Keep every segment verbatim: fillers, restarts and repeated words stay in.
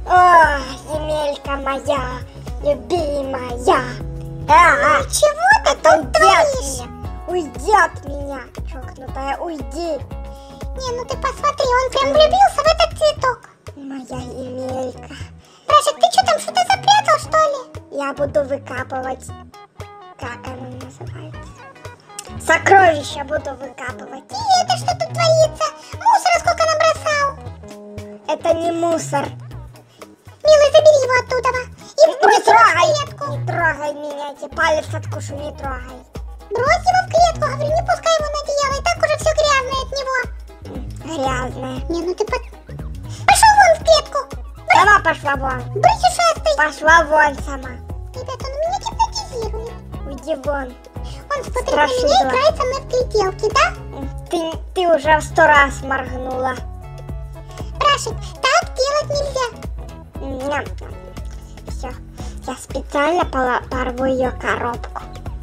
О, земелька моя, любимая. А, Ну, чего ты тут творишь? Уйди от меня, чокнутая, уйди. Не, ну ты посмотри, он прям влюбился в этот цветок. Моя земелька. Брашек, ты что там, что-то запрятал, что ли? Я буду выкапывать, как оно называется? Сокровища буду выкапывать. И это что тут творится? Мусора сколько набросал. Это не мусор. Милый, забери его оттуда. И Не брось его в трогай, клетку. не трогай меня, я тебе палец откушу, не трогай. Брось его в клетку, говорю, не пускай его на одеяло. И так уже все грязное от него. Грязная. Не, ну ты под... Пошел вон в клетку. Сама пошла вон. Брысь ушастый. Пошла вон сама. Ребята, он меня гипнотизирует. Уйди вон. Он смотрит Страшно. на меня, играет со мной в гляделки, да? Ты, ты уже в сто раз моргнула. Брашек, так делать нельзя. Все. Я специально пола- порву ее коробку.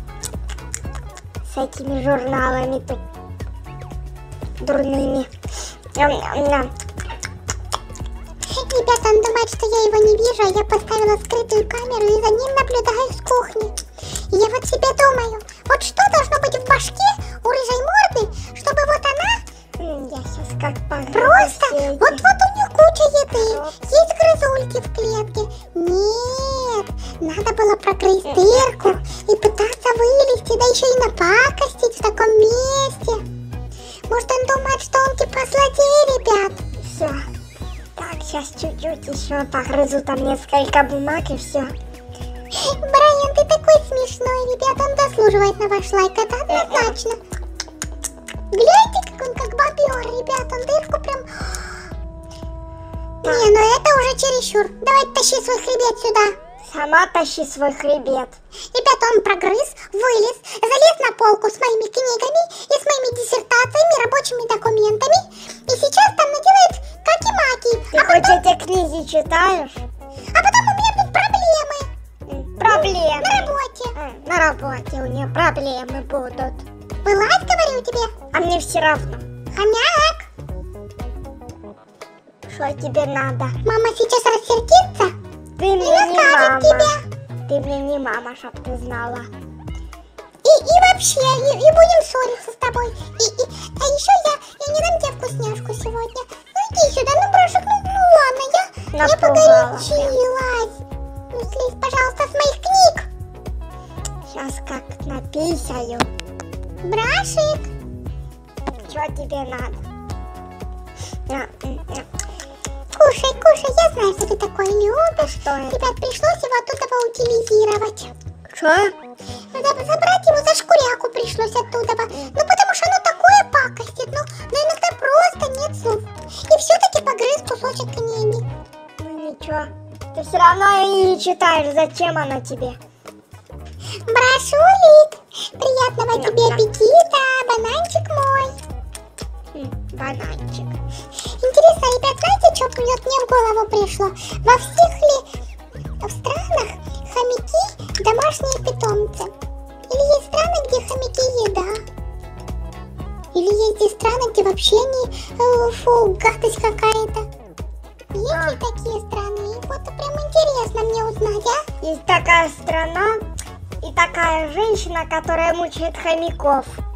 С этими журналами тут дурными. Ням-ням-ням. Ребята, он думает, что я его не вижу, а я поставила скрытую камеру и за ним наблюдаю с кухни. И я вот себе думаю, вот что должно быть в башке у рыжей морды, чтобы вот она М, Я сейчас как погрызу просто, все эти- вот-вот у нее куча еды, коробки. есть грызульки в клетке. Нет, надо было прокрыть дырку и пытаться вылезти, да еще и напакостить в таком месте. Может, он думает, что он типа злодей, ребят? Все. Так, сейчас чуть-чуть еще погрызу там несколько бумаг и все. Брайан, ты такой смешной, ребят, он заслуживает на ваш лайк, это однозначно. Гляньте, как он как бобер, ребят, он дырку прям... Не, ну это уже чересчур. Давай тащи свой хребет сюда. Сама тащи свой хребет. Ребята, он прогрыз, вылез, залез на полку с моими книгами и с моими диссертациями, рабочими документами. И сейчас там наделает каки-маки. Ты А хоть потом, эти книги читаешь? а потом у меня будут проблемы М, Проблемы. на работе. А, на работе у нее проблемы будут. Вылазь, говорю тебе. А мне все равно. Хомяк, Что тебе надо? мама сейчас рассердится Ты и мне не мама. накажет тебя. Ты мне не мама, чтоб ты знала. И, и вообще, и, и будем ссориться с тобой. И, и, а еще я, я не дам тебе вкусняшку сегодня. Ну иди сюда, ну Брашек, ну, ну ладно, я, я Напугала погорячилась. Ну слезь, пожалуйста, с моих книг. Сейчас как написаю. Брашек, Что тебе надо? На, м, на. кушай, кушай, я знаю, что ты такое любишь. Что это? Ребят, пришлось его оттуда утилизировать. Что? Ну, да, забрать его за шкуряку пришлось оттуда. Ну, потому что оно такое пакостит, ну, но иногда просто нет слов. И все-таки погрыз кусочек книги. Ну ничего. Ты все равно ее не читаешь. Зачем она тебе? Брашулик, приятного Да, тебе да. аппетита, бананчик мой. М, Бананчик. Интересно, ребят, знаете, что мне в голову пришло? Во всех ли в странах хомяки домашние питомцы? Или есть страны, где хомяки еда? Или есть здесь страны, где вообще не... э, Фу, гадость какая-то. Есть А. ли такие страны? И вот прям интересно мне узнать, а? Есть такая страна и такая женщина, которая мучает хомяков.